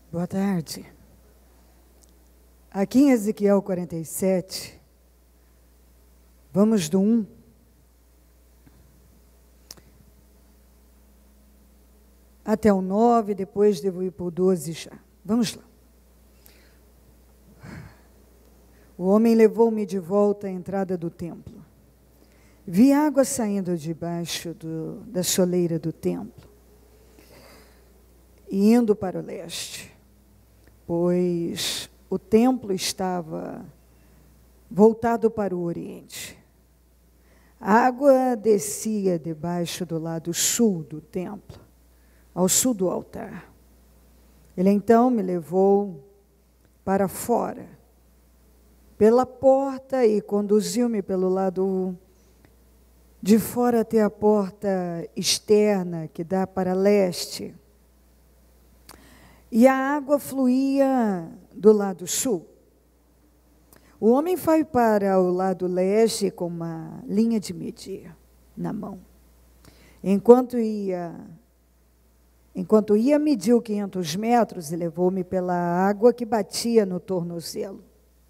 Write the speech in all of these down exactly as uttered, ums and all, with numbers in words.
Boa tarde. Aqui em Ezequiel quarenta e sete, vamos do um até o nove, depois devo ir para o doze já. Vamos lá. O homem levou-me de volta à entrada do templo. Vi água saindo debaixo do, da soleira do templo e indo para o leste, pois o templo estava voltado para o oriente. A água descia debaixo do lado sul do templo, ao sul do altar. Ele então me levou para fora, pela porta, e conduziu-me pelo lado de fora até a porta externa que dá para leste. E a água fluía do lado sul. O homem foi para o lado leste com uma linha de medir na mão. Enquanto ia, enquanto ia mediu quinhentos metros e levou-me pela água que batia no tornozelo.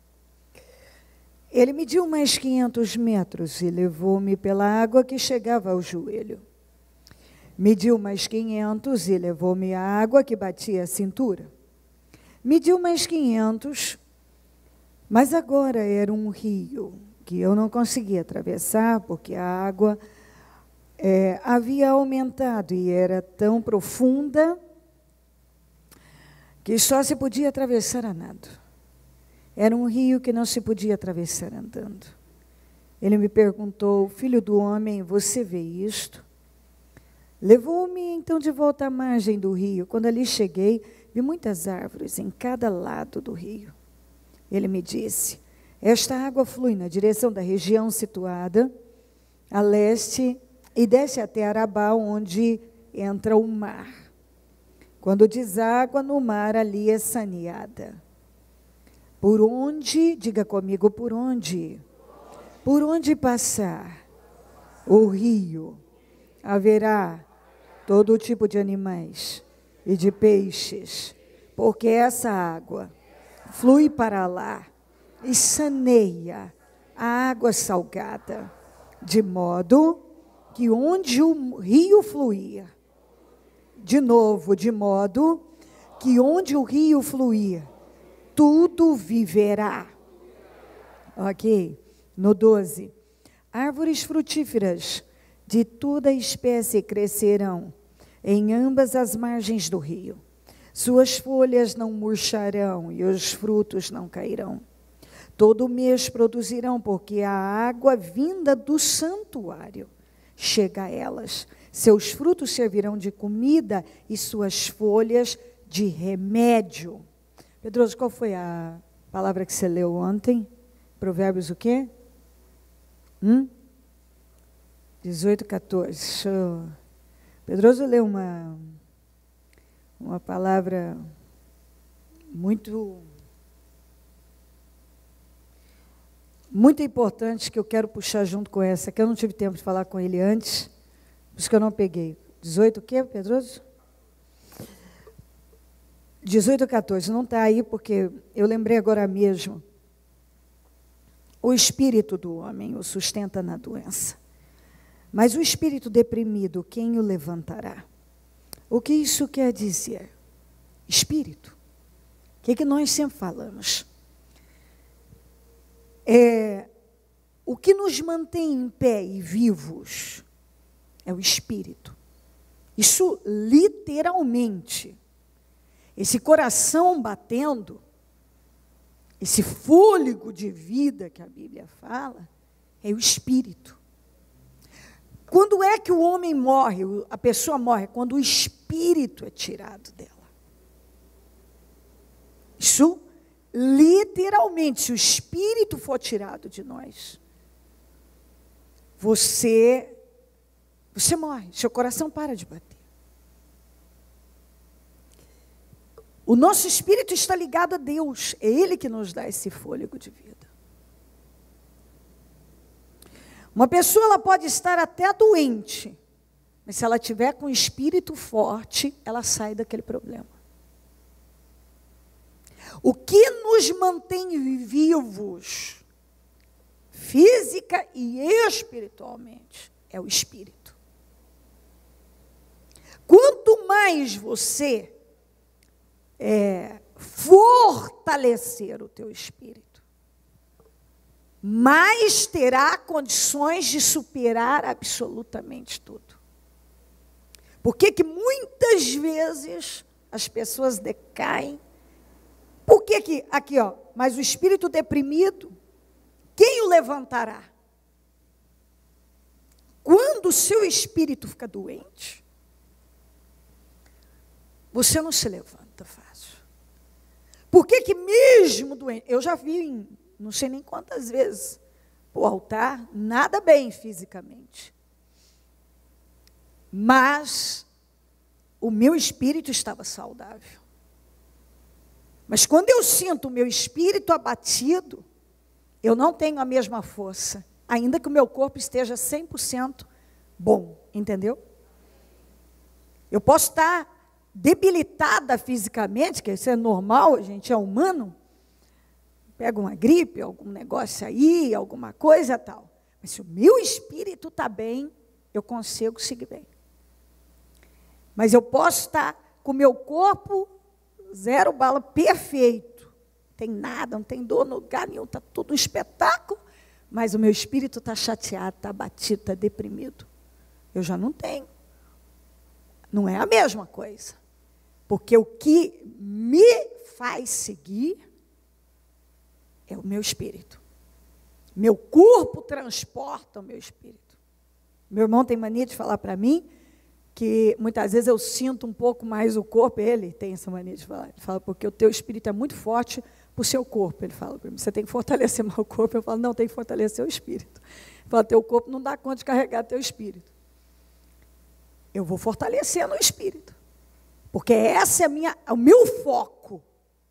Ele mediu mais quinhentos metros e levou-me pela água que chegava ao joelho. Mediu mais quinhentos e levou-me à água que batia a cintura. Mediu mais quinhentos, mas agora era um rio que eu não conseguia atravessar, porque a água é, havia aumentado e era tão profunda que só se podia atravessar a nado. Era um rio que não se podia atravessar andando. Ele me perguntou: filho do homem, você vê isto? Levou-me então de volta à margem do rio. Quando ali cheguei, vi muitas árvores em cada lado do rio. Ele me disse: esta água flui na direção da região situada a leste e desce até Arabá, onde entra o mar. Quando deságua no mar, ali é saneada. Por onde, diga comigo, por onde? Por onde passar o rio, haverá todo tipo de animais e de peixes, porque essa água flui para lá e saneia a água salgada, de modo que onde o rio fluía, de novo, de modo que onde o rio fluía, tudo viverá. Ok? No doze. Árvores frutíferas de toda espécie crescerão em ambas as margens do rio. Suas folhas não murcharão e os frutos não cairão. Todo mês produzirão, porque a água vinda do santuário chega a elas. Seus frutos servirão de comida e suas folhas de remédio. Pedroso, qual foi a palavra que você leu ontem? Provérbios o quê? Hum? dezoito, quatorze. Show. Pedroso leu uma, uma palavra muito, muito importante que eu quero puxar junto com essa, que eu não tive tempo de falar com ele antes, por isso que eu não peguei. dezoito o quê, Pedroso? dezoito, quatorze. Não está aí porque eu lembrei agora mesmo. O espírito do homem o sustenta na doença. Mas o espírito deprimido, quem o levantará? O que isso quer dizer? Espírito. O que, que nós sempre falamos? É, o que nos mantém em pé e vivos é o espírito. Isso literalmente. Esse coração batendo, esse fôlego de vida que a Bíblia fala, é o espírito. Quando é que o homem morre, a pessoa morre? Quando o espírito é tirado dela. Isso, literalmente, se o espírito for tirado de nós, você, você morre, seu coração para de bater. O nosso espírito está ligado a Deus, é Ele que nos dá esse fôlego de vida. Uma pessoa ela pode estar até doente, mas se ela tiver com o espírito forte, ela sai daquele problema. O que nos mantém vivos, física e espiritualmente, é o Espírito. Quanto mais você é, fortalecer o teu espírito, mais terá condições de superar absolutamente tudo. Por que que muitas vezes as pessoas decaem? Por que que, aqui ó, mas o espírito deprimido, quem o levantará? Quando o seu espírito fica doente, você não se levanta fácil. Por que que mesmo doente? Eu já vi, em, não sei nem quantas vezes, o altar, nada bem fisicamente. Mas o meu espírito estava saudável. Mas quando eu sinto o meu espírito abatido, eu não tenho a mesma força, ainda que o meu corpo esteja cem por cento bom, entendeu? Eu posso estar debilitada fisicamente, que isso é normal, a gente é humano, pega uma gripe, algum negócio aí, alguma coisa e tal. Mas se o meu espírito está bem, eu consigo seguir bem. Mas eu posso estar com o meu corpo zero bala, perfeito. Não tem nada, não tem dor no lugar nenhum, está tudo um espetáculo, mas o meu espírito está chateado, está abatido, está deprimido. Eu já não tenho. Não é a mesma coisa. Porque o que me faz seguir é o meu espírito. Meu corpo transporta o meu espírito. Meu irmão tem mania de falar para mim que muitas vezes eu sinto um pouco mais o corpo. Ele tem essa mania de falar. Ele fala, porque o teu espírito é muito forte para o seu corpo. Ele fala para mim, você tem que fortalecer mais o corpo. Eu falo, não, tem que fortalecer o espírito. Ele fala, teu corpo não dá conta de carregar teu espírito. Eu vou fortalecendo o espírito. Porque esse é a minha, o meu foco.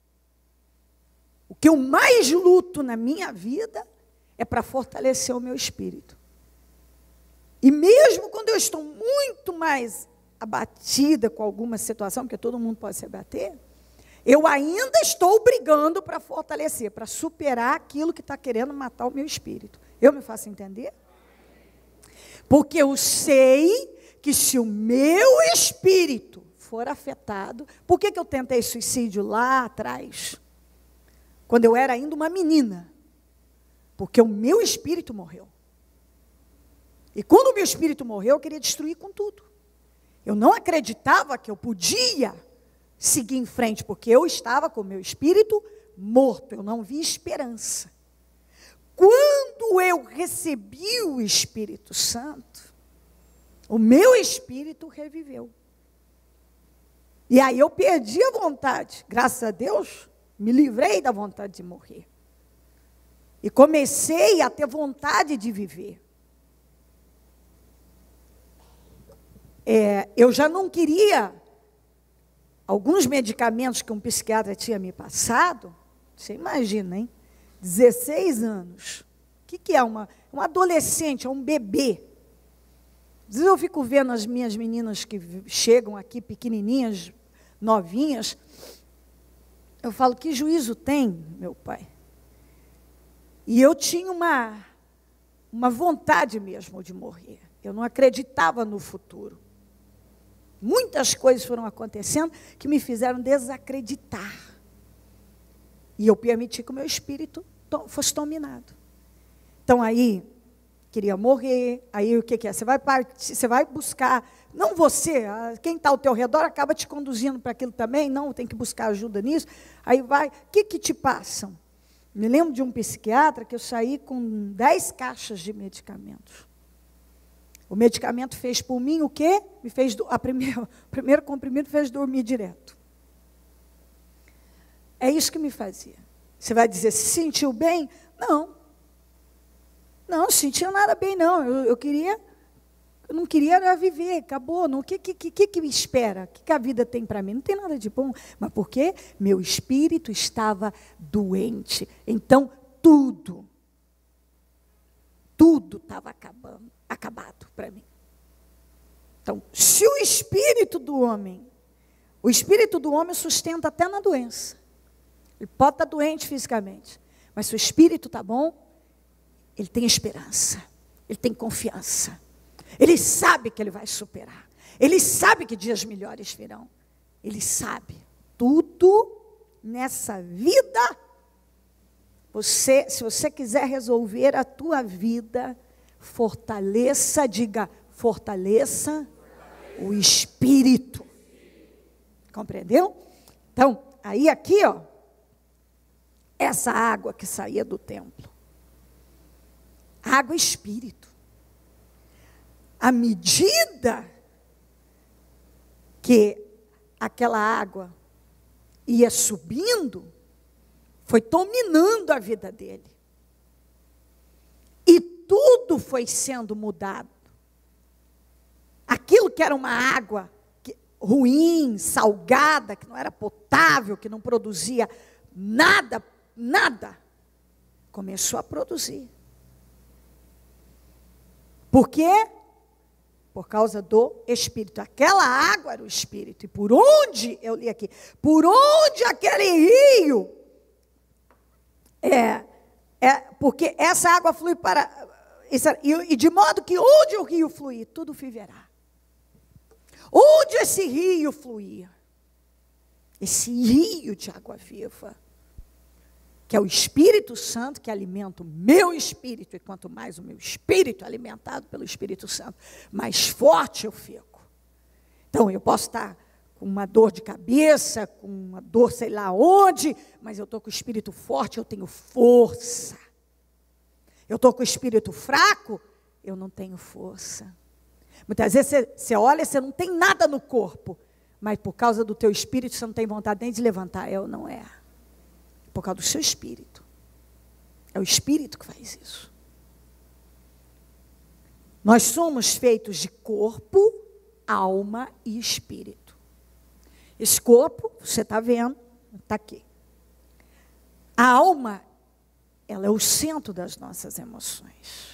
O que eu mais luto na minha vida é para fortalecer o meu espírito. E mesmo quando eu estou muito mais abatida com alguma situação, porque todo mundo pode se abater, eu ainda estou brigando para fortalecer, para superar aquilo que está querendo matar o meu espírito. Eu me faço entender? Porque eu sei que se o meu espírito for afetado... Por que que eu tentei suicídio lá atrás? Quando eu era ainda uma menina. Porque o meu espírito morreu. E quando o meu espírito morreu, eu queria destruir com tudo. Eu não acreditava que eu podia seguir em frente, porque eu estava com o meu espírito morto. Eu não via esperança. Quando eu recebi o Espírito Santo, o meu espírito reviveu. E aí eu perdi a vontade. Graças a Deus, me livrei da vontade de morrer. E comecei a ter vontade de viver. É, eu já não queria alguns medicamentos que um psiquiatra tinha me passado. Você imagina, hein? dezesseis anos. O que, que é uma, um adolescente, é um bebê. Às vezes eu fico vendo as minhas meninas que chegam aqui pequenininhas, novinhas. Eu falo, que juízo tem, meu pai? E eu tinha uma, uma vontade mesmo de morrer. Eu não acreditava no futuro. Muitas coisas foram acontecendo que me fizeram desacreditar. E eu permiti que o meu espírito fosse dominado. Então aí, queria morrer, aí o que, que é? Você vai, partir, você vai buscar, não você, quem está ao teu redor acaba te conduzindo para aquilo também, não, tem que buscar ajuda nisso. Aí vai, o que, que te passam? Me lembro de um psiquiatra que eu saí com dez caixas de medicamentos. O medicamento fez por mim o quê? Me fez, a primeira, o primeiro comprimido fez dormir direto. É isso que me fazia. Você vai dizer, se sentiu bem? Não. Não, não sentia nada bem, não. Eu, eu queria, eu não queria era viver, acabou. O que, que, que, que me espera? O que, que a vida tem para mim? Não tem nada de bom. Mas por quê? Meu espírito estava doente. Então, tudo, tudo estava acabando, acabado para mim. Então, se o espírito do homem, o espírito do homem sustenta até na doença. Ele pode estar doente fisicamente, mas se o espírito está bom, ele tem esperança, ele tem confiança. Ele sabe que ele vai superar. Ele sabe que dias melhores virão. Ele sabe. Tudo nessa vida, você, se você quiser resolver a tua vida, fortaleça, diga, fortaleça o espírito. Compreendeu? Então, aí aqui, ó, essa água que saía do templo, água e espírito. À medida que aquela água ia subindo, foi dominando a vida dele. E tudo foi sendo mudado. Aquilo que era uma água que, ruim, salgada, que não era potável, que não produzia nada, nada, começou a produzir. Por quê? Por causa do Espírito. Aquela água era o Espírito. E por onde, eu li aqui, por onde aquele rio, é, é porque essa água flui para, e, e de modo que onde o rio fluir, tudo viverá. Onde esse rio fluía, esse rio de água viva, que é o Espírito Santo que alimenta o meu espírito, e quanto mais o meu espírito é alimentado pelo Espírito Santo, mais forte eu fico. Então, eu posso estar com uma dor de cabeça, com uma dor sei lá onde, mas eu estou com o espírito forte, eu tenho força. Eu estou com o espírito fraco, eu não tenho força. Muitas vezes você, você olha, você não tem nada no corpo, mas por causa do teu espírito, você não tem vontade nem de levantar. Eu não é. Por causa do seu espírito. É o espírito que faz isso. Nós somos feitos de corpo, alma e espírito. Esse corpo, você está vendo, está aqui. A alma, ela é o centro das nossas emoções.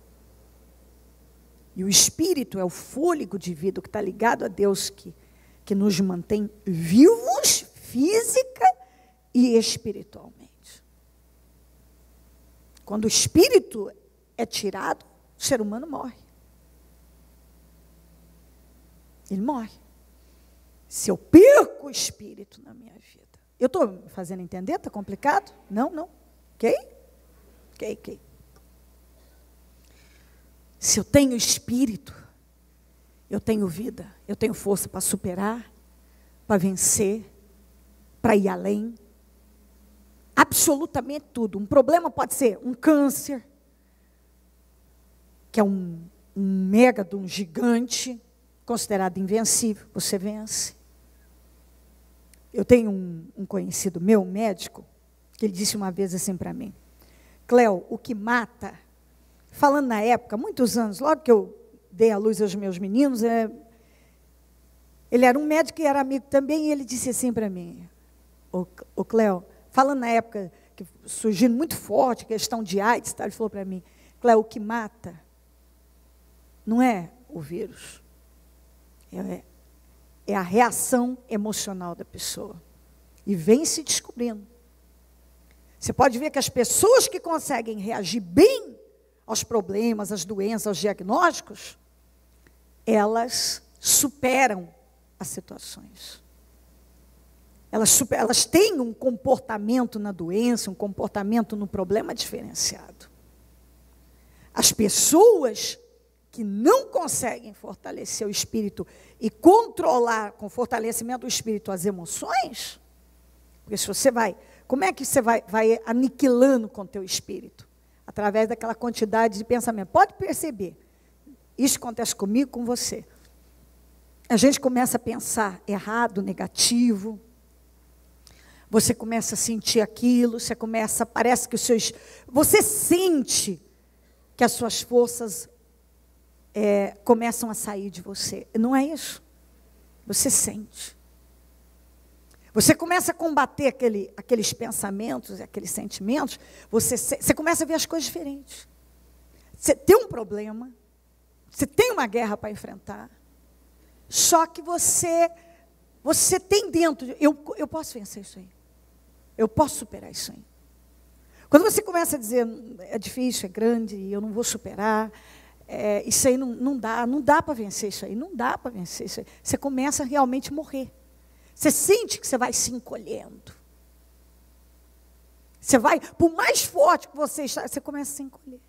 E o espírito é o fôlego de vida que está ligado a Deus, que, que nos mantém vivos, física e espiritualmente. Quando o espírito é tirado, o ser humano morre. Ele morre. Se eu perco o espírito na minha vida. Eu estou me fazendo entender? Está complicado? Não, não. Ok? Ok, ok. Se eu tenho espírito, eu tenho vida, eu tenho força para superar, para vencer, para ir além. Absolutamente tudo. Um problema pode ser um câncer, que é um, um mega de um gigante, considerado invencível, você vence. Eu tenho um, um conhecido meu, um médico, que ele disse uma vez assim para mim, Cléo, o que mata, falando na época, muitos anos, logo que eu dei a luz aos meus meninos, é, ele era um médico e era amigo também, e ele disse assim para mim, o, o Cléo, falando na época, que surgindo muito forte, questão de AIDS, tá, ele falou para mim, Cléo, o que mata não é o vírus, é, é a reação emocional da pessoa. E vem se descobrindo. Você pode ver que as pessoas que conseguem reagir bem aos problemas, às doenças, aos diagnósticos, elas superam as situações. Elas, super, elas têm um comportamento na doença, um comportamento no problema diferenciado. As pessoas que não conseguem fortalecer o espírito e controlar com o fortalecimento do espírito as emoções, porque se você vai, como é que você vai, vai aniquilando com o teu espírito? Através daquela quantidade de pensamento. Pode perceber, isso acontece comigo, com você. A gente começa a pensar errado, negativo, você começa a sentir aquilo, você começa, parece que os seus, você sente que as suas forças é, começam a sair de você. Não é isso? Você sente. Você começa a combater aquele, aqueles pensamentos, aqueles sentimentos, você, você começa a ver as coisas diferentes. Você tem um problema, você tem uma guerra para enfrentar, só que você, você tem dentro, eu, eu posso vencer isso aí. Eu posso superar isso aí. Quando você começa a dizer, é difícil, é grande, eu não vou superar, é, isso aí não, não dá, não dá para vencer isso aí, não dá para vencer isso aí. Você começa a realmente morrer. Você sente que você vai se encolhendo. Você vai, por mais forte que você está, você começa a se encolher.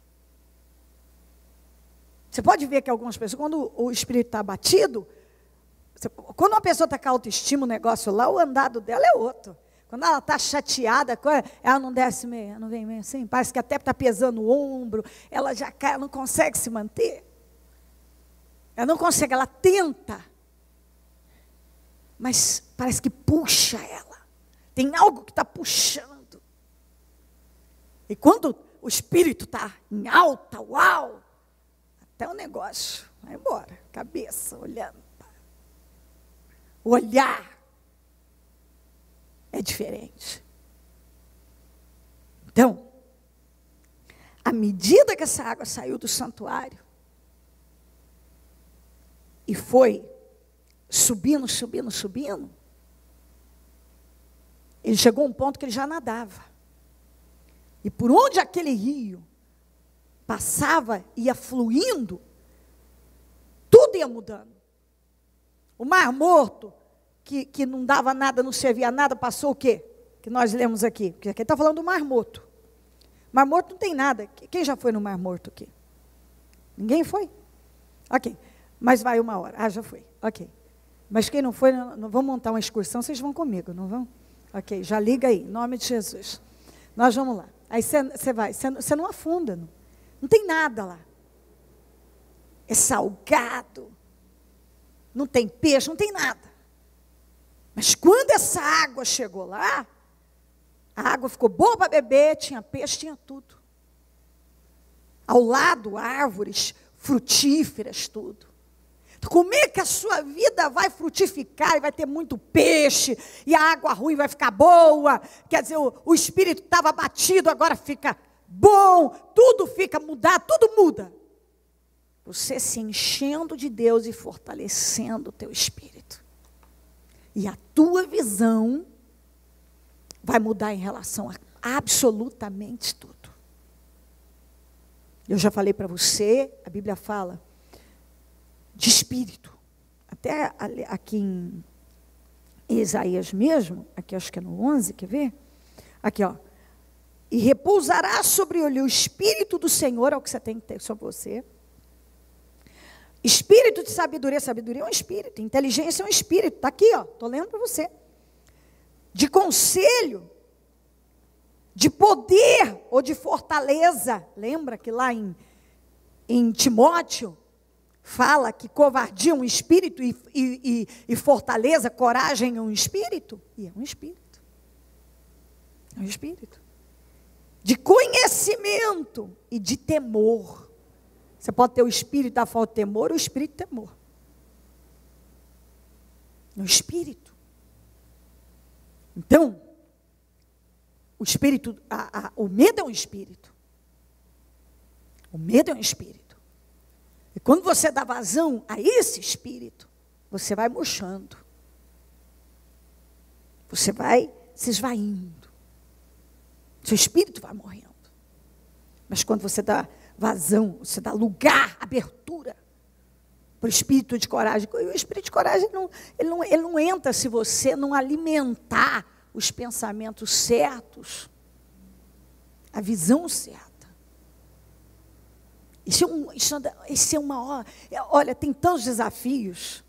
Você pode ver que algumas pessoas, quando o espírito está abatido, você, quando uma pessoa está com autoestima, o negócio lá, o andado dela é outro. Quando ela está chateada, ela não desce meio, ela não vem meio assim, parece que até está pesando o ombro, ela já cai, ela não consegue se manter. Ela não consegue, ela tenta, mas parece que puxa ela. Tem algo que está puxando. E quando o espírito está em alta, uau, até o negócio vai embora, cabeça olhando. O olhar é diferente. Então, à medida que essa água saiu do santuário e foi subindo, subindo, subindo, ele chegou a um ponto que ele já nadava. E por onde aquele rio passava, ia fluindo, tudo ia mudando. O Mar Morto, que, que não dava nada, não servia nada, passou o quê? Que nós lemos aqui. Porque aqui está falando do Mar Morto. Mar Morto não tem nada. Quem já foi no Mar Morto aqui? Ninguém foi? Ok. Mas vai uma hora. Ah, já foi. Ok. Mas quem não foi, não, não vamos montar uma excursão, vocês vão comigo, não vão? Ok, já liga aí, em nome de Jesus. Nós vamos lá. Aí você vai, você não afunda, não, não tem nada lá. É salgado, não tem peixe, não tem nada. Mas quando essa água chegou lá, a água ficou boa para beber, tinha peixe, tinha tudo. Ao lado, árvores frutíferas, tudo. Como é que a sua vida vai frutificar e vai ter muito peixe, e a água ruim vai ficar boa? Quer dizer, o, o espírito estava batido, agora fica bom, tudo fica mudado, tudo muda. Você se enchendo de Deus e fortalecendo o teu espírito. E a tua visão vai mudar em relação a absolutamente tudo. Eu já falei para você, a Bíblia fala de espírito. Até aqui em Isaías mesmo, aqui acho que é no onze, quer ver? Aqui, ó. E repousará sobre ele o espírito do Senhor, é o que você tem que ter sobre você. Espírito de sabedoria, sabedoria é um espírito, inteligência é um espírito, está aqui, ó, estou lendo para você. De conselho, de poder ou de fortaleza. Lembra que lá em, em Timóteo, fala que covardia é um espírito e, e, e, e fortaleza, coragem é um espírito? E é um espírito. É um espírito. De conhecimento e de temor. Você pode ter o espírito da falta de temor ou o espírito de temor. É um espírito. Então, o espírito, a, a, o medo é um espírito. O medo é um espírito. E quando você dá vazão a esse espírito, você vai murchando. Você vai se esvaindo. Seu espírito vai morrendo. Mas quando você dá vazão, você dá lugar, abertura para o espírito de coragem. O espírito de coragem não, ele, não, ele não entra se você não alimentar os pensamentos certos, a visão certa. Isso é, um, isso, isso é uma hora. Olha, tem tantos desafios.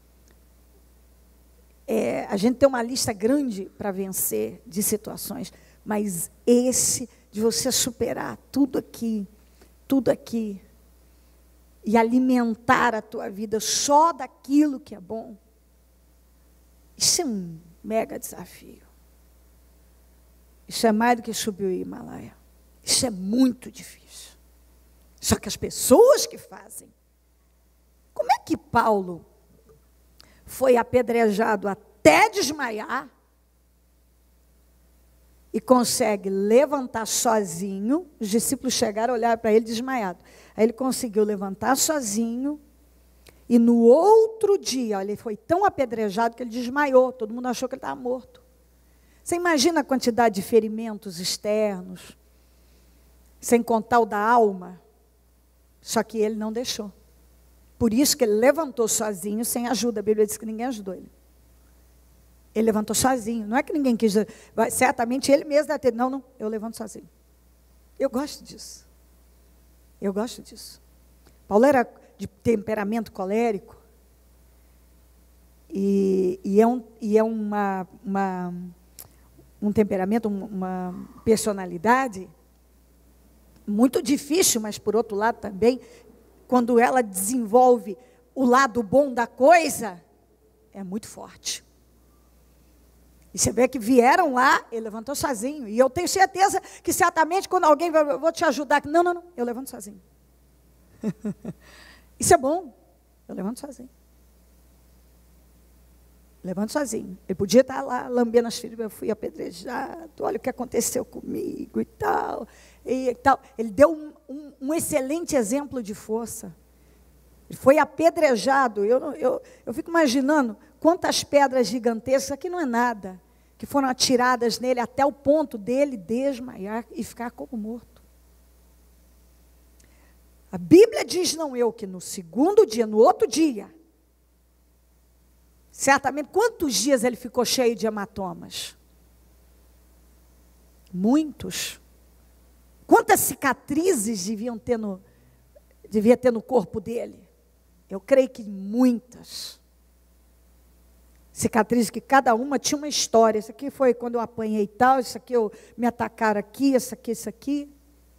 É, a gente tem uma lista grande para vencer de situações, mas esse de você superar tudo aqui, tudo aqui, e alimentar a tua vida só daquilo que é bom, isso é um mega desafio. Isso é mais do que subir o Himalaia. Isso é muito difícil. Só que as pessoas que fazem. Como é que Paulo foi apedrejado até desmaiar e consegue levantar sozinho? Os discípulos chegaram a olhar para ele desmaiado. Aí ele conseguiu levantar sozinho e no outro dia, olha, ele foi tão apedrejado que ele desmaiou. Todo mundo achou que ele estava morto. Você imagina a quantidade de ferimentos externos, sem contar o da alma. Só que ele não deixou. Por isso que ele levantou sozinho, sem ajuda. A Bíblia diz que ninguém ajudou ele. Ele levantou sozinho. Não é que ninguém quis. Certamente ele mesmo deve ter. Não, não, eu levanto sozinho. Eu gosto disso. Eu gosto disso. Paulo era de temperamento colérico. E, e é, um, e é uma, uma, um temperamento, uma personalidade muito difícil, mas por outro lado também, quando ela desenvolve o lado bom da coisa, é muito forte. E você vê que vieram lá, ele levantou sozinho. E eu tenho certeza que certamente quando alguém vai, eu vou te ajudar. Não, não, não, eu levanto sozinho. Isso é bom. Eu levanto sozinho. Levanto sozinho. Ele podia estar lá lambendo as feridas, eu fui apedrejado, olha o que aconteceu comigo e tal. E tal. Ele deu um, um, um excelente exemplo de força. Ele foi apedrejado. Eu, eu, eu fico imaginando quantas pedras gigantescas, aqui não é nada, que foram atiradas nele até o ponto dele desmaiar e ficar como morto. A Bíblia diz, não eu, que no segundo dia, no outro dia, certamente, quantos dias ele ficou cheio de hematomas? Muitos. Quantas cicatrizes deviam ter no, devia ter no corpo dele? Eu creio que muitas. Cicatrizes que cada uma tinha uma história. Isso aqui foi quando eu apanhei tal, isso aqui eu me atacaram aqui, isso aqui, isso aqui.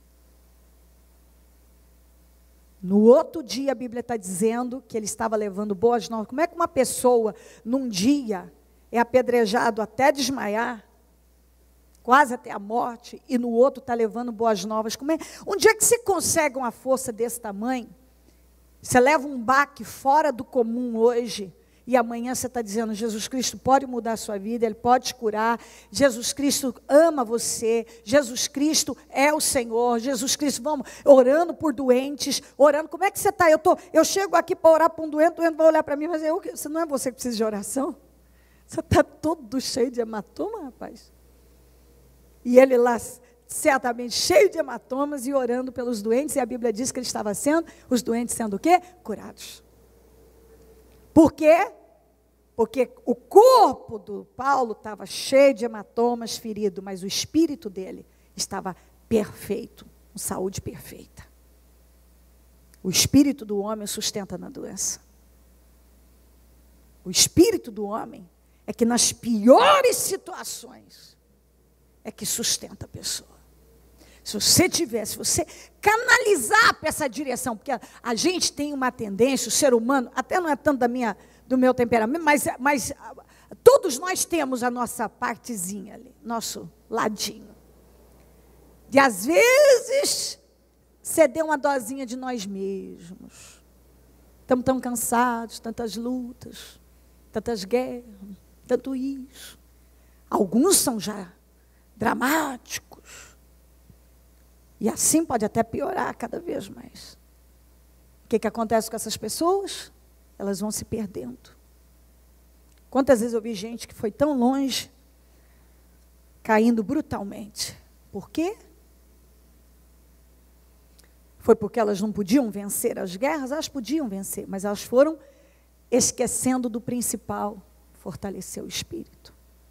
No outro dia, a Bíblia está dizendo que ele estava levando boas novas. Como é que uma pessoa, num dia, é apedrejado até desmaiar, quase até a morte, e no outro está levando boas novas? Como é? Um dia que você consegue uma força desse tamanho, você leva um baque fora do comum hoje, e amanhã você está dizendo, Jesus Cristo pode mudar a sua vida, Ele pode te curar, Jesus Cristo ama você, Jesus Cristo é o Senhor, Jesus Cristo, vamos, orando por doentes, orando, como é que você está? Eu, tô, eu chego aqui para orar para um doente, o doente vai olhar para mim, mas eu, você não é você que precisa de oração? Você está todo cheio de hematoma, rapaz. E ele lá, certamente cheio de hematomas e orando pelos doentes, e a Bíblia diz que ele estava sendo, os doentes sendo o quê? Curados. Por quê? Porque o corpo do Paulo estava cheio de hematomas, ferido, mas o espírito dele estava perfeito, com saúde perfeita. O espírito do homem sustenta na doença. O espírito do homem é que nas piores situações é que sustenta a pessoa. Se você tiver, se você canalizar para essa direção, porque a, a gente tem uma tendência, o ser humano, até não é tanto da minha, do meu temperamento, mas, mas todos nós temos a nossa partezinha ali, nosso ladinho. De às vezes ceder uma dosinha de nós mesmos. Estamos tão cansados, tantas lutas, tantas guerras, tanto isso. Alguns são já dramáticos. E assim pode até piorar cada vez mais. O que, que acontece com essas pessoas? Elas vão se perdendo. Quantas vezes eu vi gente que foi tão longe, caindo brutalmente. Por quê? Foi porque elas não podiam vencer as guerras? Elas podiam vencer, mas elas foram esquecendo do principal, fortalecer o espírito.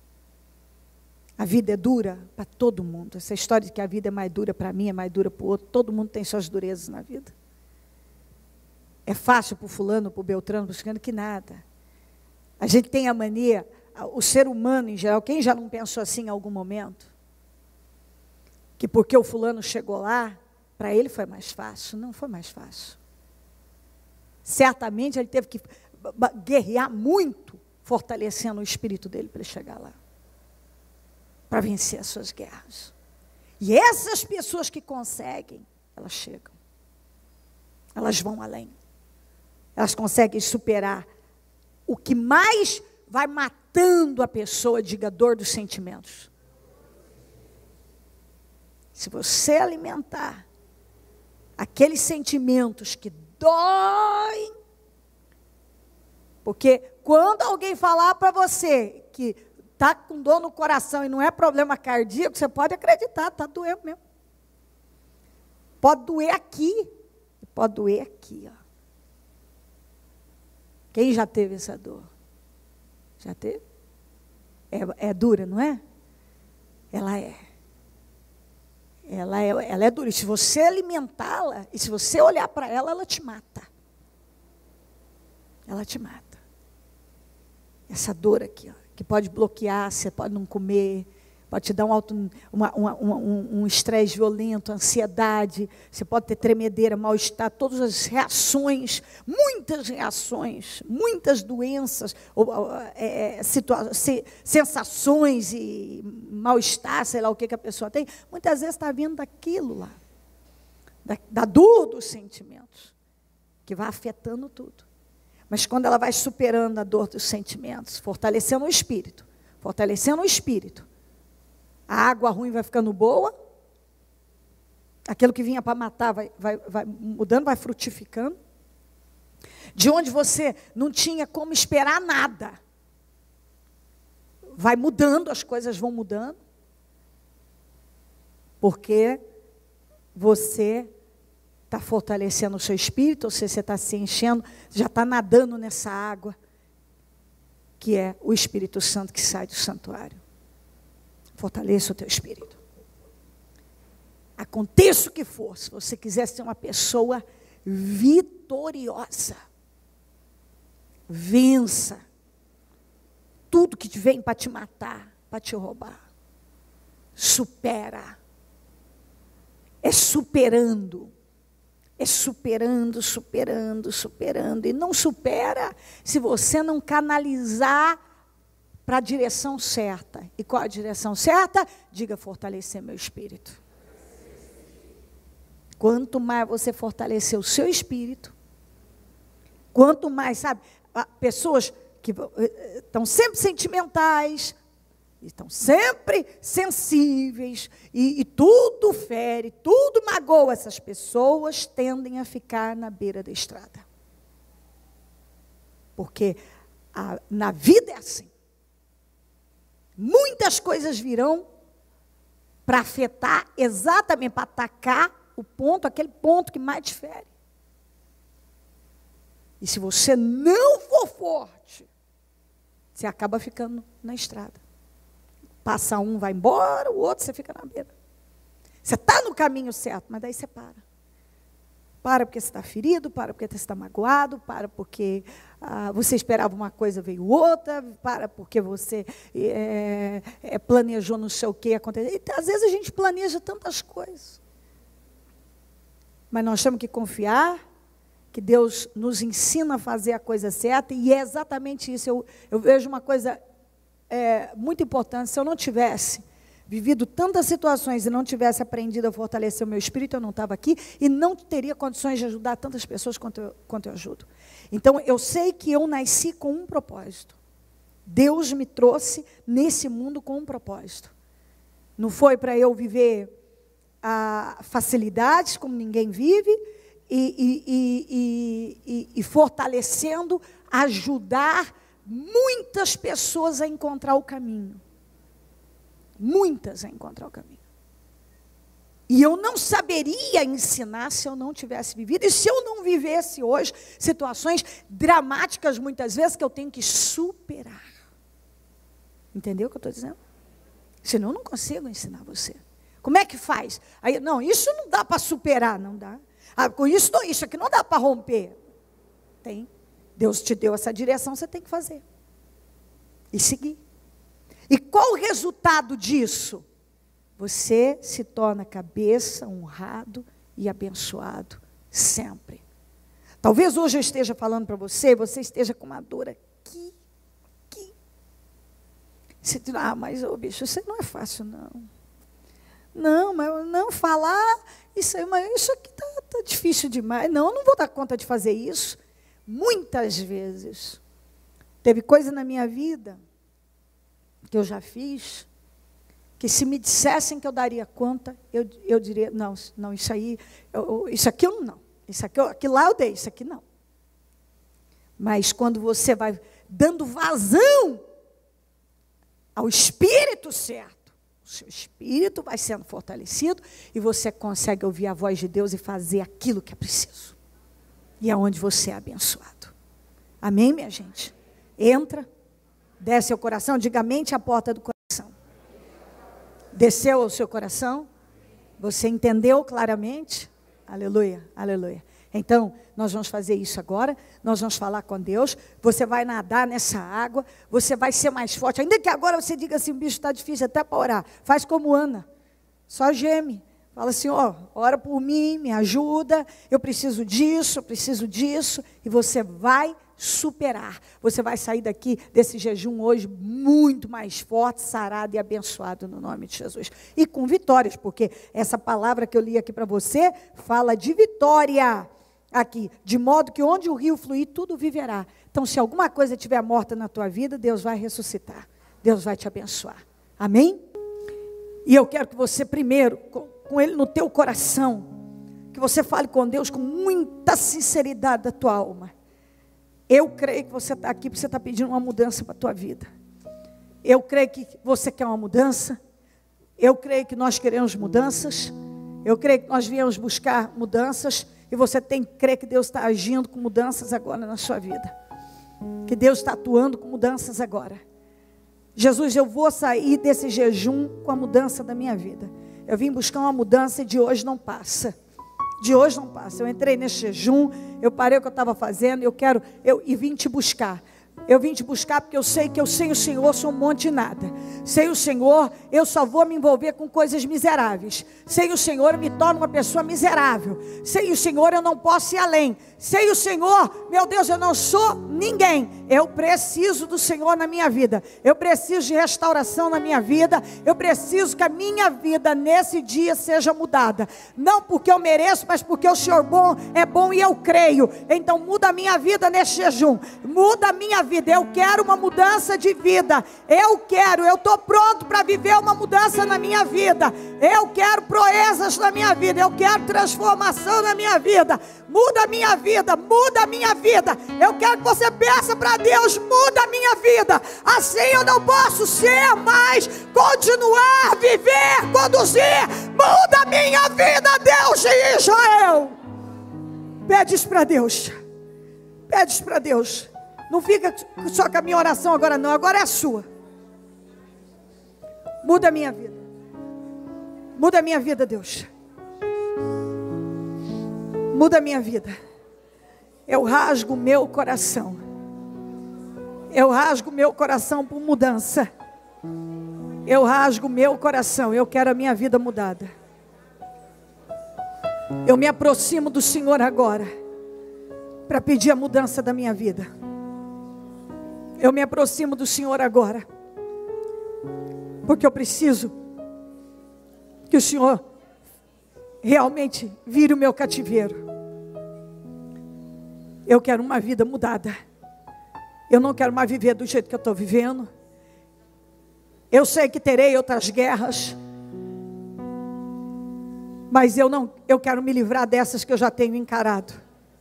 A vida é dura para todo mundo. Essa história de que a vida é mais dura para mim, é mais dura para o outro, todo mundo tem suas durezas na vida. É fácil para o fulano, para o Beltrano, para o ciclano, que nada. A gente tem a mania, o ser humano em geral, quem já não pensou assim em algum momento? Que porque o fulano chegou lá, para ele foi mais fácil. Não foi mais fácil. Certamente ele teve que guerrear muito, fortalecendo o espírito dele para ele chegar lá. Para vencer as suas guerras. E essas pessoas que conseguem, elas chegam. Elas vão além. Elas conseguem superar o que mais vai matando a pessoa, diga, dor dos sentimentos. Se você alimentar aqueles sentimentos que doem, porque quando alguém falar para você que está com dor no coração e não é problema cardíaco, você pode acreditar, está doendo mesmo. Pode doer aqui, pode doer aqui. Ó. Quem já teve essa dor? Já teve? É, é dura, não é? Ela é. Ela é, ela é dura. E se você alimentá-la, e se você olhar para ela, ela te mata. Ela te mata. Essa dor aqui, ó, que pode bloquear, você pode não comer, pode te dar um auto, uma, uma, uma, um, um estresse violento, ansiedade, você pode ter tremedeira, mal-estar, todas as reações, muitas reações, muitas doenças, ou, é, situa- se, sensações e mal-estar, sei lá o que, que a pessoa tem, muitas vezes está vindo daquilo lá, da, da dor dos sentimentos, que vai afetando tudo. Mas quando ela vai superando a dor dos sentimentos, fortalecendo o espírito, fortalecendo o espírito, a água ruim vai ficando boa, aquilo que vinha para matar vai, vai, vai mudando, vai frutificando. De onde você não tinha como esperar nada, vai mudando, as coisas vão mudando, porque você está fortalecendo o seu espírito, ou seja, você está se enchendo, já está nadando nessa água, que é o Espírito Santo que sai do santuário. Fortaleça o teu espírito. Aconteça o que for, se você quiser ser uma pessoa vitoriosa, vença tudo que vem para te matar, para te roubar. Supera. É superando. É superando, superando, superando. E não supera se você não canalizar para a direção certa. E qual a direção certa? Diga, fortalecer meu espírito. Quanto mais você fortalecer o seu espírito, quanto mais, sabe, pessoas que estão sempre sentimentais, estão sempre sensíveis, e, e tudo fere, tudo magoa, essas pessoas tendem a ficar na beira da estrada. Porque a, na vida é assim. Muitas coisas virão para afetar, exatamente para atacar o ponto, aquele ponto que mais te fere. E se você não for forte, você acaba ficando na estrada. Passa um, vai embora, o outro você fica na beira. Você está no caminho certo, mas daí você para. Para porque você está ferido, para porque você está magoado, para porque ah, você esperava uma coisa, veio outra, para porque você é, é, planejou não sei o que acontecer. E, às vezes a gente planeja tantas coisas. Mas nós temos que confiar que Deus nos ensina a fazer a coisa certa, e é exatamente isso. Eu, eu vejo uma coisa é, muito importante. Se eu não tivesse vivido tantas situações e não tivesse aprendido a fortalecer o meu espírito, eu não estava aqui e não teria condições de ajudar tantas pessoas quanto eu, quanto eu ajudo. Então, eu sei que eu nasci com um propósito. Deus me trouxe nesse mundo com um propósito. Não foi para eu viver a facilidades como ninguém vive, e, e, e, e, e fortalecendo, ajudar muitas pessoas a encontrar o caminho. Muitas a encontrar o caminho. E eu não saberia ensinar se eu não tivesse vivido, e se eu não vivesse hoje situações dramáticas, muitas vezes, que eu tenho que superar. Entendeu o que eu estou dizendo? Senão eu não consigo ensinar você. Como é que faz? Aí, não, isso não dá para superar, não dá. Ah, com isso, não, isso aqui não dá para romper. Tem. Deus te deu essa direção, você tem que fazer. E seguir. E qual o resultado disso? Você se torna cabeça, honrado e abençoado sempre. Talvez hoje eu esteja falando para você, você esteja com uma dor aqui, aqui. Você diz, ah, mas, ô, bicho, isso não é fácil, não. Não, mas não falar, isso, aí, mas isso aqui está tá difícil demais. Não, eu não vou dar conta de fazer isso. Muitas vezes, teve coisa na minha vida que eu já fiz, que se me dissessem que eu daria conta, eu, eu diria, não, não, isso aí, eu, isso aqui eu não, isso aqui, aqui lá eu dei, isso aqui não. Mas quando você vai dando vazão ao espírito certo, o seu espírito vai sendo fortalecido e você consegue ouvir a voz de Deus e fazer aquilo que é preciso. E é onde você é abençoado. Amém, minha gente? Entra, desce o coração, diga a mente à porta do coração. Desceu o seu coração? Você entendeu claramente? Aleluia, aleluia. Então, nós vamos fazer isso agora, nós vamos falar com Deus, você vai nadar nessa água, você vai ser mais forte, ainda que agora você diga assim, o bicho está difícil até para orar, faz como Ana, só geme, fala assim, ó, ora por mim, me ajuda, eu preciso disso, eu preciso disso, e você vai superar, você vai sair daqui desse jejum hoje muito mais forte, sarado e abençoado no nome de Jesus, e com vitórias, porque essa palavra que eu li aqui para você, fala de vitória, aqui, de modo que onde o rio fluir, tudo viverá. Então, se alguma coisa estiver morta na tua vida, Deus vai ressuscitar. Deus vai te abençoar. Amém? E eu quero que você primeiro, com, com Ele no teu coração, que você fale com Deus com muita sinceridade da tua alma. Eu creio que você está aqui porque você está pedindo uma mudança para a tua vida. Eu creio que você quer uma mudança. Eu creio que nós queremos mudanças. Eu creio que nós viemos buscar mudanças. E você tem que crer que Deus está agindo com mudanças agora na sua vida. Que Deus está atuando com mudanças agora. Jesus, eu vou sair desse jejum com a mudança da minha vida. Eu vim buscar uma mudança e de hoje não passa. De hoje não passa. Eu entrei nesse jejum, eu parei o que eu estava fazendo, eu quero, eu, e vim te buscar. Eu vim te buscar porque eu sei que eu sem o Senhor sou um monte de nada. Sem o Senhor, eu só vou me envolver com coisas miseráveis. Sem o Senhor, eu me torno uma pessoa miserável. Sem o Senhor, eu não posso ir além. Sem o Senhor, meu Deus, eu não sou ninguém. Eu preciso do Senhor na minha vida. Eu preciso de restauração na minha vida. Eu preciso que a minha vida nesse dia seja mudada. Não porque eu mereço, mas porque o Senhor bom é bom e eu creio. Então muda a minha vida nesse jejum. Muda a minha vida. Eu quero uma mudança de vida. Eu quero, eu estou pronto para viver uma mudança na minha vida. Eu quero proezas na minha vida. Eu quero transformação na minha vida. Muda a minha vida, muda a minha vida. Eu quero que você peça para Deus, muda a minha vida. Assim eu não posso ser mais, continuar, viver, conduzir. Muda a minha vida, Deus de Israel. Pede isso para Deus. Pede isso para Deus. Não fica só com a minha oração agora não, agora é a sua. Muda a minha vida. Muda a minha vida, Deus. Muda a minha vida. Eu rasgo o meu coração. Eu rasgo o meu coração por mudança. Eu rasgo o meu coração. Eu quero a minha vida mudada. Eu me aproximo do Senhor agora para pedir a mudança da minha vida. Eu me aproximo do Senhor agora porque eu preciso que o Senhor realmente vire o meu cativeiro. Eu quero uma vida mudada. Eu não quero mais viver do jeito que eu estou vivendo. Eu sei que terei outras guerras, mas eu não, eu quero me livrar dessas que eu já tenho encarado.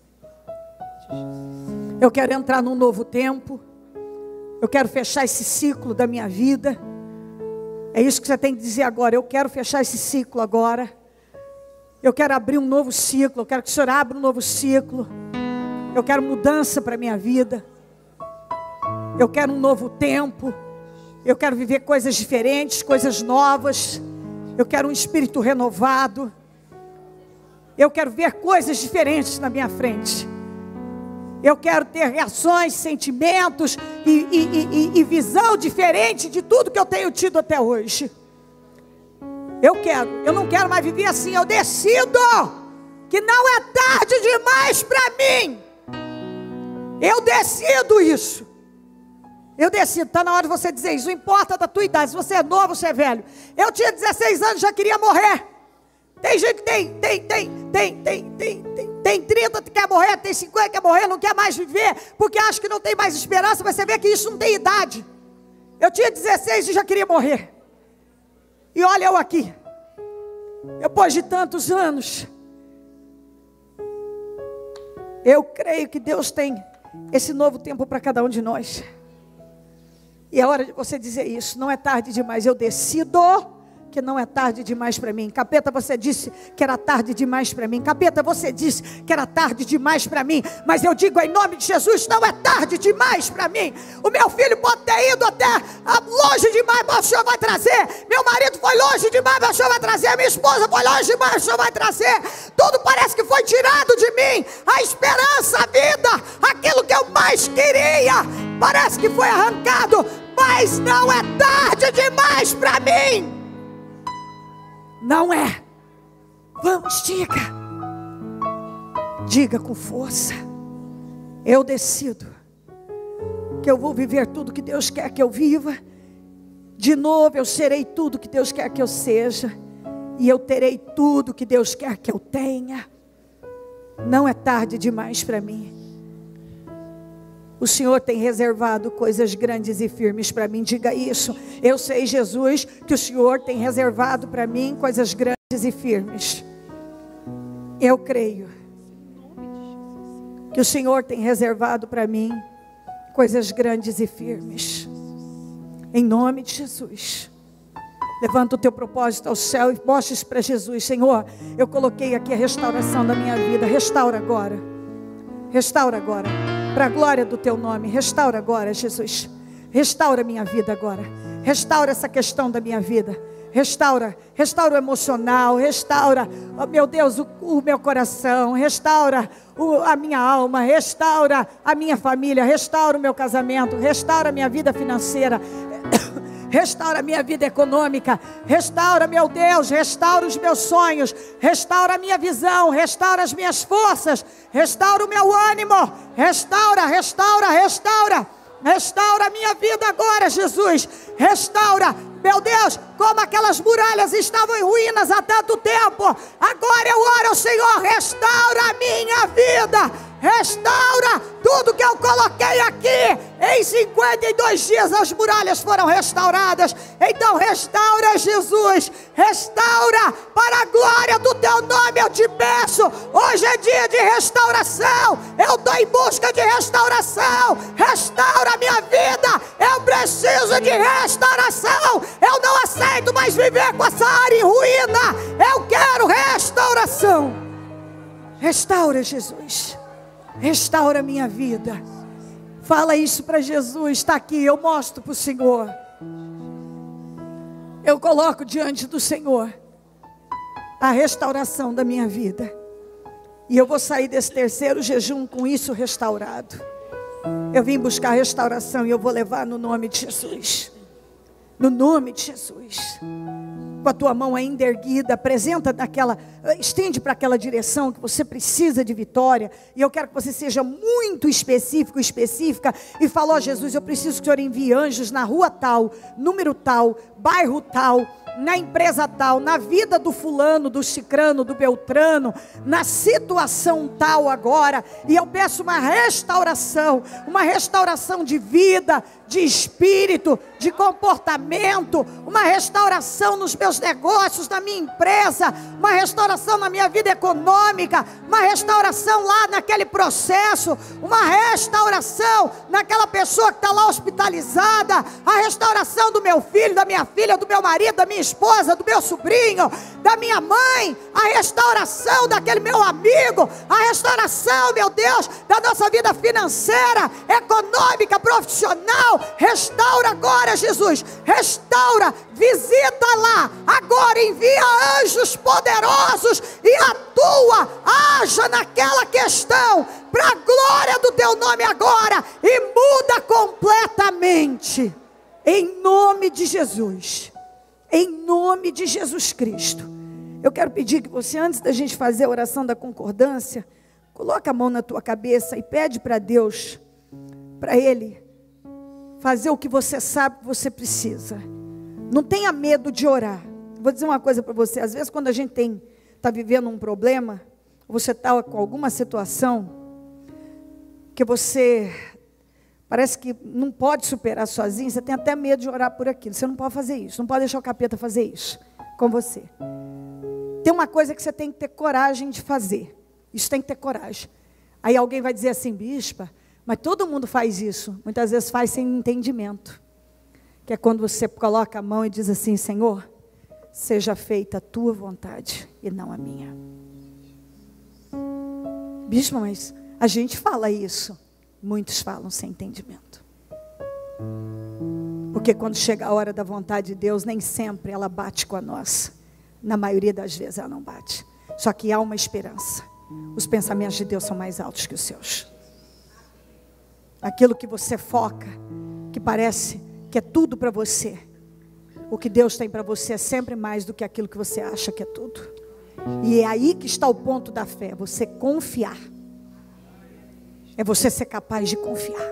Eu quero entrar num novo tempo. Eu quero fechar esse ciclo da minha vida. É isso que você tem que dizer agora. Eu quero fechar esse ciclo agora. Eu quero abrir um novo ciclo. Eu quero que o Senhor abra um novo ciclo. Eu quero mudança para a minha vida. Eu quero um novo tempo. Eu quero viver coisas diferentes, coisas novas. Eu quero um espírito renovado. Eu quero ver coisas diferentes na minha frente. Eu quero ter reações, sentimentos e, e, e, e visão diferente de tudo que eu tenho tido até hoje. Eu quero, eu não quero mais viver assim. Eu decido que não é tarde demais para mim. Eu decido isso. Eu decido, está na hora de você dizer isso. Não importa da tua idade, se você é novo ou se é velho. Eu tinha dezesseis anos, já queria morrer. Tem gente que tem, tem, tem, tem, tem, tem, tem, tem trinta que quer morrer, tem cinquenta que quer morrer, não quer mais viver, porque acha que não tem mais esperança, mas você vê que isso não tem idade. Eu tinha dezesseis e já queria morrer. E olha eu aqui, depois de tantos anos, eu creio que Deus tem esse novo tempo para cada um de nós. E é hora de você dizer isso. Não é tarde demais, eu decido que não é tarde demais para mim. Capeta, você disse que era tarde demais para mim. Capeta, você disse que era tarde demais para mim. Mas eu digo em nome de Jesus, não é tarde demais para mim. O meu filho pode ter ido até longe demais, mas o Senhor vai trazer. Meu marido foi longe demais, mas o Senhor vai trazer. Minha esposa foi longe demais, o Senhor vai trazer. Tudo parece que foi tirado de mim. A esperança, a vida, aquilo que eu mais queria, parece que foi arrancado. Mas não é tarde demais para mim. Não é. Vamos, diga. Diga com força. Eu decido que eu vou viver tudo que Deus quer que eu viva. De novo eu serei tudo que Deus quer que eu seja. E eu terei tudo que Deus quer que eu tenha. Não é tarde demais para mim. O Senhor tem reservado coisas grandes e firmes para mim. Diga isso. Eu sei, Jesus, que o Senhor tem reservado para mim coisas grandes e firmes. Eu creio que o Senhor tem reservado para mim coisas grandes e firmes. Em nome de Jesus. Levanta o teu propósito ao céu e mostre para Jesus. Senhor, eu coloquei aqui a restauração da minha vida. Restaura agora. Restaura agora. Para a glória do teu nome. Restaura agora, Jesus. Restaura a minha vida agora. Restaura essa questão da minha vida. Restaura, restaura o emocional. Restaura, oh meu Deus, o, o meu coração. Restaura o, a minha alma. Restaura a minha família. Restaura o meu casamento. Restaura a minha vida financeira. Restaura a minha vida econômica. Restaura, meu Deus, restaura os meus sonhos. Restaura a minha visão. Restaura as minhas forças. Restaura o meu ânimo. Restaura, restaura, restaura. Restaura a minha vida agora, Jesus. Restaura, meu Deus, como aquelas muralhas estavam em ruínas há tanto tempo. Agora eu oro ao Senhor, restaura a minha vida. Restaura tudo que eu coloquei aqui. Em cinquenta e dois dias as muralhas foram restauradas. Então restaura, Jesus. Restaura para a glória do teu nome, eu te peço. Hoje é dia de restauração. Eu estou em busca de restauração. Restaura a minha vida. Eu preciso de restauração. Eu não aceito mais viver com essa área em ruína. Eu quero restauração. Restaura, Jesus. Restaura a minha vida. Fala isso para Jesus. Está aqui, eu mostro para o Senhor. Eu coloco diante do Senhor a restauração da minha vida. E eu vou sair desse terceiro jejum com isso restaurado. Eu vim buscar restauração e eu vou levar no nome de Jesus. No nome de Jesus. Com a tua mão ainda erguida, apresenta naquela, estende para aquela direção que você precisa de vitória. E eu quero que você seja muito específico, específica. E fala, ó Jesus, eu preciso que o Senhor envie anjos na rua tal, número tal, bairro tal, na empresa tal, na vida do fulano, do cicrano, do beltrano, na situação tal agora. E eu peço uma restauração, uma restauração de vida, de espírito, de comportamento, uma restauração nos meus negócios, na minha empresa, uma restauração na minha vida econômica, uma restauração lá naquele processo, uma restauração naquela pessoa que está lá hospitalizada, a restauração do meu filho, da minha filha, do meu marido, da minha esposa, do meu sobrinho, da minha mãe, a restauração daquele meu amigo, a restauração, meu Deus, da nossa vida financeira, econômica, profissional. Restaura agora, Jesus. Restaura, visita lá agora, envia anjos poderosos e atua, haja naquela questão para a glória do teu nome agora e muda completamente, em nome de Jesus, em nome de Jesus Cristo. Eu quero pedir que você, antes da gente fazer a oração da concordância, coloca a mão na tua cabeça e pede para Deus, para Ele fazer o que você sabe que você precisa. Não tenha medo de orar. Vou dizer uma coisa para você. Às vezes quando a gente tem, está vivendo um problema, você está com alguma situação que você parece que não pode superar sozinho, você tem até medo de orar por aquilo. Você não pode fazer isso. Não pode deixar o capeta fazer isso com você. Tem uma coisa que você tem que ter coragem de fazer. Isso tem que ter coragem. Aí alguém vai dizer assim, bispa, mas todo mundo faz isso. Muitas vezes faz sem entendimento. que é quando você coloca a mão e diz assim: Senhor, seja feita a tua vontade e não a minha. Bispo, mas a gente fala isso. Muitos falam sem entendimento. Porque quando chega a hora da vontade de Deus, nem sempre ela bate com a nossa. Na maioria das vezes ela não bate. Só que há uma esperança. Os pensamentos de Deus são mais altos que os seus. Aquilo que você foca, que parece que é tudo para você, o que Deus tem para você é sempre mais do que aquilo que você acha que é tudo. E é aí que está o ponto da fé, você confiar. É você ser capaz de confiar.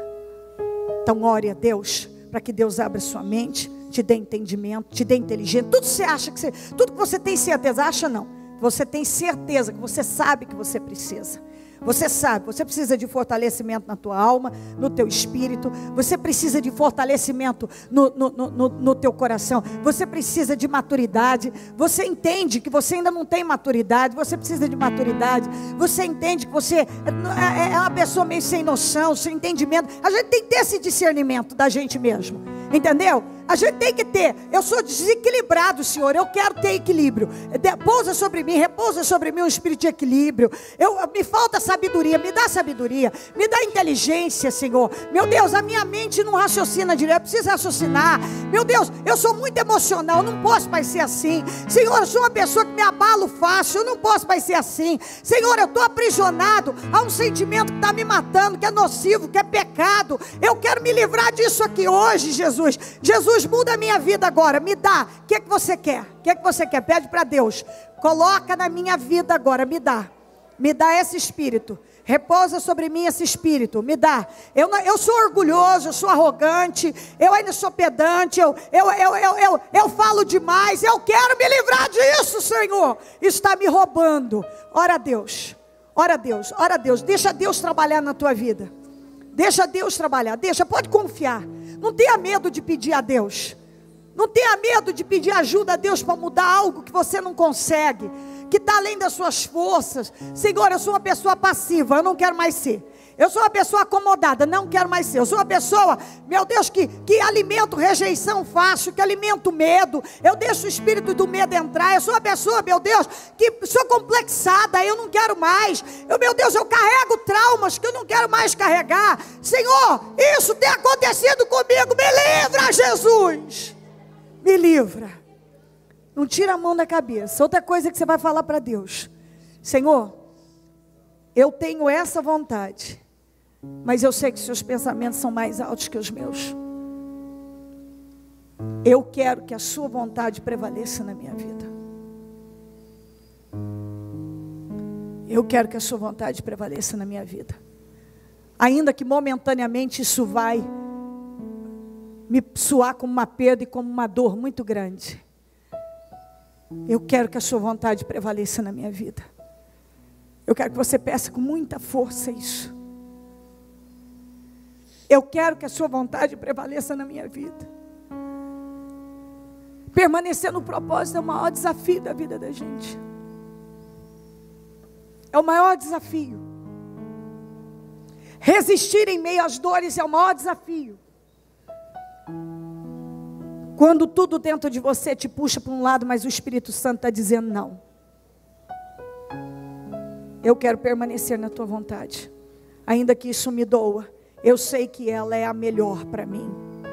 Então ore a Deus, para que Deus abra sua mente, te dê entendimento, te dê inteligência. Tudo que você acha que você, tudo que você tem certeza, acha não. Você tem certeza que você sabe que você precisa. Você sabe, você precisa de fortalecimento na tua alma, no teu espírito. Você precisa de fortalecimento no, no, no, no teu coração. Você precisa de maturidade. Você entende que você ainda não tem maturidade. Você precisa de maturidade. Você entende que você é, é uma pessoa meio sem noção, sem entendimento. A gente tem que ter esse discernimento da gente mesmo. Entendeu? A gente tem que ter. Eu sou desequilibrado, Senhor. Eu quero ter equilíbrio. Pousa sobre mim, repousa sobre mim um espírito de equilíbrio. Eu, me falta sabedoria. Me dá sabedoria. Me dá inteligência, Senhor. Meu Deus, a minha mente não raciocina direito. Eu preciso raciocinar. Meu Deus, eu sou muito emocional. Eu não posso mais ser assim. Senhor, eu sou uma pessoa que me abalo fácil. Eu não posso mais ser assim. Senhor, eu estou aprisionado a um sentimento que está me matando, que é nocivo, que é pecado. Eu quero me livrar disso aqui hoje, Jesus. Jesus, muda a minha vida agora, me dá, o que é que você quer? O que é que você quer? Pede para Deus, coloca na minha vida agora, me dá, me dá esse espírito, repousa sobre mim esse espírito, me dá. Eu, não, eu sou orgulhoso, eu sou arrogante, eu ainda sou pedante, eu, eu, eu, eu, eu, eu falo demais, eu quero me livrar disso, Senhor, está me roubando. Ora a Deus, ora a Deus, ora a Deus, deixa Deus trabalhar na tua vida, deixa Deus trabalhar, deixa, pode confiar. Não tenha medo de pedir a Deus. Não tenha medo de pedir ajuda a Deus para mudar algo que você não consegue, que está além das suas forças. Senhor, eu sou uma pessoa passiva, eu não quero mais ser. Eu sou uma pessoa acomodada, não quero mais ser. Eu sou uma pessoa, meu Deus, que, que alimento rejeição fácil, que alimento medo. Eu deixo o espírito do medo entrar. Eu sou uma pessoa, meu Deus, que sou complexada, eu não quero mais. Eu, meu Deus, eu carrego traumas que eu não quero mais carregar. Senhor, isso tem acontecido comigo. Me livra, Jesus. Me livra. Não tira a mão da cabeça. Outra coisa que você vai falar para Deus: Senhor, eu tenho essa vontade, mas eu sei que seus pensamentos são mais altos que os meus. Eu quero que a sua vontade prevaleça na minha vida. Eu quero que a sua vontade prevaleça na minha vida. Ainda que momentaneamente isso vai me soar como uma perda e como uma dor muito grande. Eu quero que a sua vontade prevaleça na minha vida. Eu quero que você peça com muita força isso. Eu quero que a sua vontade prevaleça na minha vida. Permanecer no propósito é o maior desafio da vida da gente. É o maior desafio. Resistir em meio às dores é o maior desafio. Quando tudo dentro de você te puxa para um lado, mas o Espírito Santo está dizendo não. Eu quero permanecer na tua vontade. Ainda que isso me doa, eu sei que ela é a melhor para mim.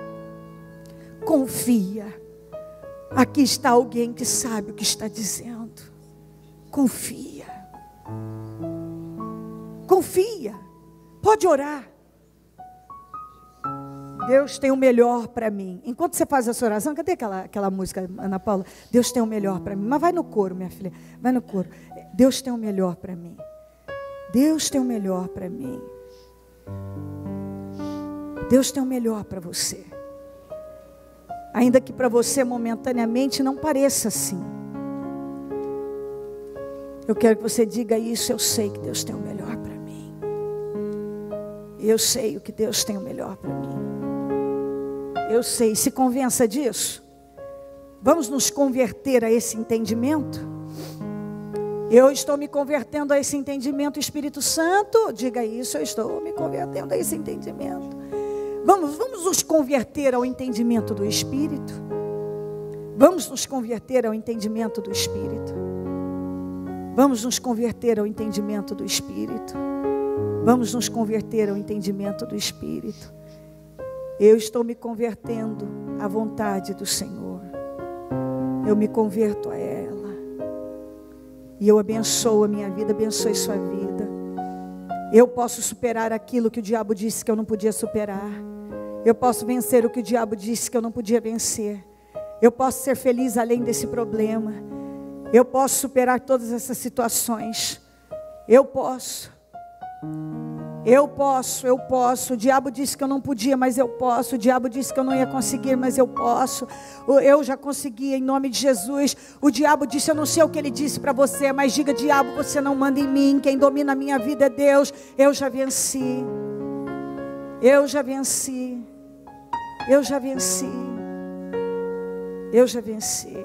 Confia. Aqui está alguém que sabe o que está dizendo. Confia. Confia. Pode orar. Deus tem o melhor para mim. Enquanto você faz essa oração, cadê aquela, aquela música, Ana Paula? Deus tem o melhor para mim. Mas vai no coro, minha filha. Vai no coro. Deus tem o melhor para mim. Deus tem o melhor para mim. Deus tem o melhor para você. Ainda que para você momentaneamente não pareça assim. Eu quero que você diga isso. Eu sei que Deus tem o melhor para mim. Eu sei o que Deus tem o melhor para mim. Eu sei, se convença disso. Vamos nos converter a esse entendimento. Eu estou me convertendo a esse entendimento, Espírito Santo. Diga isso, eu estou me convertendo a esse entendimento. Vamos, vamos nos converter ao entendimento do Espírito. Vamos nos converter ao entendimento do Espírito. Vamos nos converter ao entendimento do Espírito. Vamos nos converter ao entendimento do Espírito. Eu estou me convertendo à vontade do Senhor. Eu me converto a ela. E eu abençoo a minha vida, abençoe sua vida. Eu posso superar aquilo que o diabo disse que eu não podia superar. Eu posso vencer o que o diabo disse que eu não podia vencer. Eu posso ser feliz além desse problema. Eu posso superar todas essas situações. Eu posso. Eu posso, eu posso. O diabo disse que eu não podia, mas eu posso. O diabo disse que eu não ia conseguir, mas eu posso. Eu já consegui em nome de Jesus. O diabo disse, eu não sei o que ele disse para você, mas diga, diabo, você não manda em mim. Quem domina a minha vida é Deus. Eu já venci. Eu já venci. Eu já venci. Eu já venci.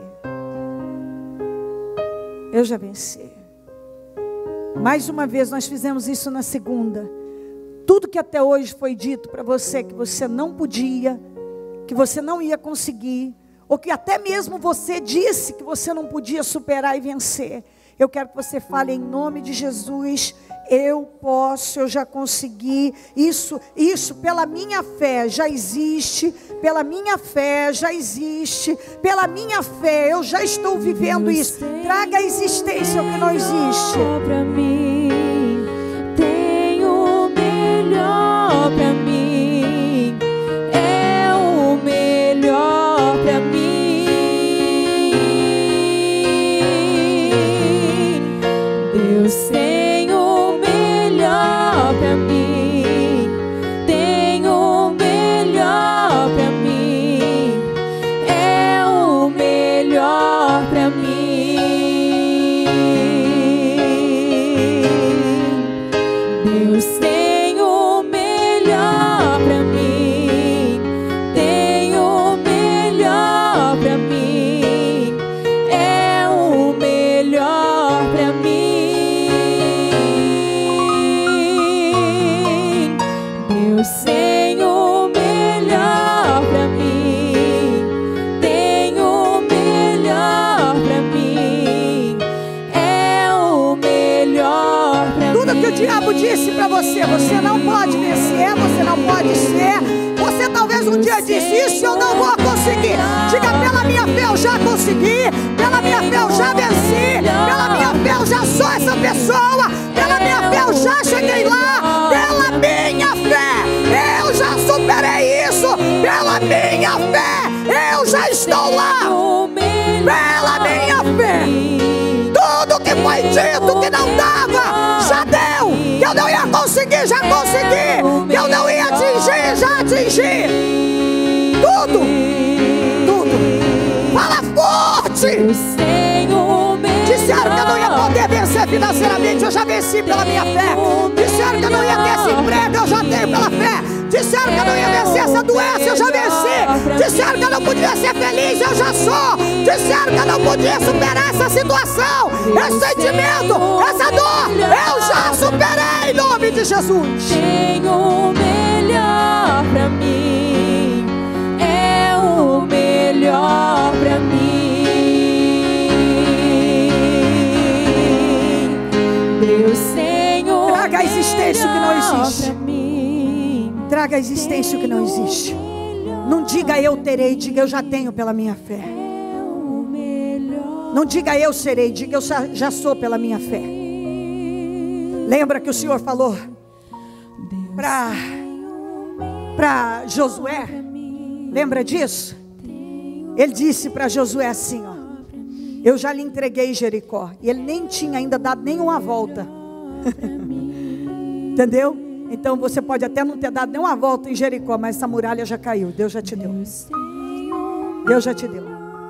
Eu já venci. Mais uma vez nós fizemos isso na segunda. Tudo que até hoje foi dito para você que você não podia, que você não ia conseguir, ou que até mesmo você disse que você não podia superar e vencer, eu quero que você fale em nome de Jesus, eu posso, eu já consegui, isso, isso pela minha fé já existe, pela minha fé já existe, pela minha fé eu já estou vivendo isso. Traga a existência o que não existe. Para mim, tem o melhor para mim, é o melhor para mim. Deus tem o melhor para mim, tem o melhor para mim, é o melhor para mim. Deus tem o melhor para mim, tem o melhor para mim, é o melhor para mim. Deus tem o melhor para mim, tem o melhor para mim, é o melhor para mim. Tudo que o diabo disse para você, você não pode vencer, você não pode ser. Você talvez um dia disse, isso eu não vou conseguir. Diga, pela minha fé eu já consegui, pela minha fé eu já venci, pela minha fé eu já sou essa pessoa, pela minha fé eu já cheguei lá, pela minha fé eu já superei isso, pela minha fé eu já estou lá, pela minha fé. Tudo que foi dito que não dava, já deu. Que eu não ia conseguir, já consegui. Que eu não ia atingir, já atingi. Tudo, tudo. Fala forte. Disseram que eu não ia poder vencer financeiramente, eu já venci pela minha fé. Disseram que eu não ia ter esse emprego, eu já tenho pela fé. Disseram que eu não ia vencer essa doença, eu já venci. Disseram que eu não podia ser feliz, eu já sou. Disseram que eu não podia superar essa situação, esse sentimento, essa dor, eu já superei em nome de Jesus. Tem o melhor pra mim, é o melhor pra mim. Deus tem o Traga a existência o que não existe. pra mim. Traga a existência o que não existe. Não diga eu terei, diga eu já tenho pela minha fé. É o melhor. Não diga eu serei, diga eu já, já sou pela minha fé. Lembra que o Senhor falou para para Josué? Lembra disso? Ele disse para Josué assim, ó: eu já lhe entreguei Jericó. E ele nem tinha ainda dado nenhuma volta. Entendeu? Então você pode até não ter dado nenhuma volta em Jericó, mas essa muralha já caiu. Deus já te deu. Deus já te deu.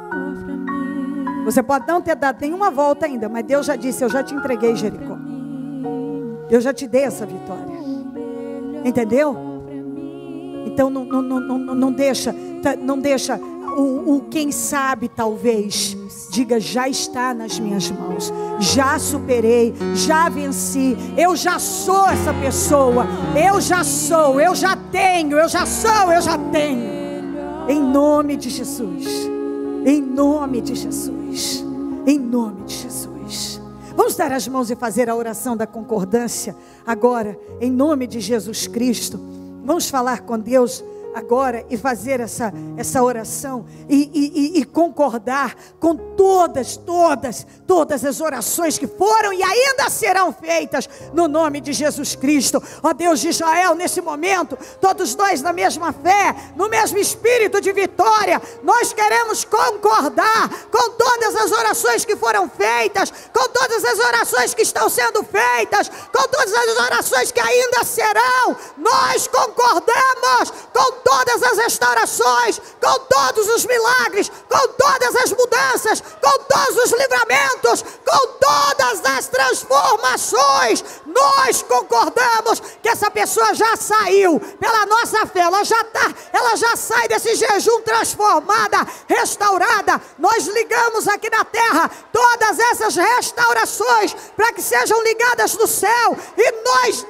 Você pode não ter dado nenhuma volta ainda, mas Deus já disse, eu já te entreguei Jericó. Eu já te dei essa vitória. Entendeu? Então não, não, não, não, não deixa, não deixa o, o quem sabe talvez, diga: já está nas minhas mãos, já superei, já venci, eu já sou essa pessoa, eu já sou, eu já tenho, eu já sou, eu já tenho, em nome de Jesus, em nome de Jesus, em nome de Jesus. Vamos dar as mãos e fazer a oração da concordância agora, em nome de Jesus Cristo. Vamos falar com Deus agora e fazer essa, essa oração e, e, e concordar com todas, todas, todas as orações que foram e ainda serão feitas no nome de Jesus Cristo. Ó Deus de Israel, nesse momento, todos nós na mesma fé, no mesmo espírito de vitória, nós queremos concordar com todas as orações que foram feitas, com todas as orações que estão sendo feitas, com todas as orações que ainda serão. Nós concordamos com todas as restaurações, com todos os milagres, com todas as mudanças, com todos os livramentos, com todas as transformações. Nós concordamos que essa pessoa já saiu pela nossa fé, ela já tá, ela já sai desse jejum transformada, restaurada. Nós ligamos aqui na terra todas essas restaurações para que sejam ligadas no céu, e nós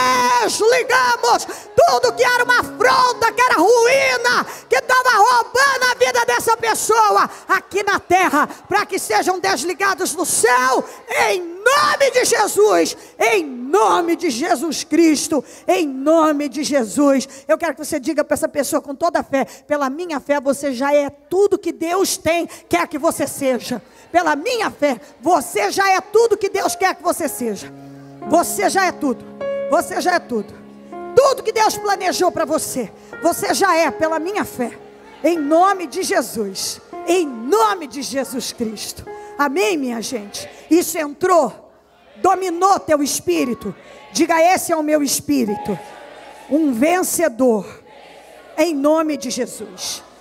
desligamos tudo que era uma afronta, que era ruína, que estava roubando a vida dessa pessoa aqui na terra, para que sejam desligados no céu, em nome de Jesus, em nome de Jesus Cristo, em nome de Jesus. Eu quero que você diga para essa pessoa com toda a fé: pela minha fé você já é tudo que Deus tem, quer que você seja. Pela minha fé, você já é tudo que Deus quer que você seja. Você já é tudo, você já é tudo. Tudo que Deus planejou para você, você já é pela minha fé, em nome de Jesus, em nome de Jesus Cristo. Amém, minha gente? Isso entrou, dominou teu espírito. Diga: esse é o meu espírito, um vencedor, em nome de Jesus.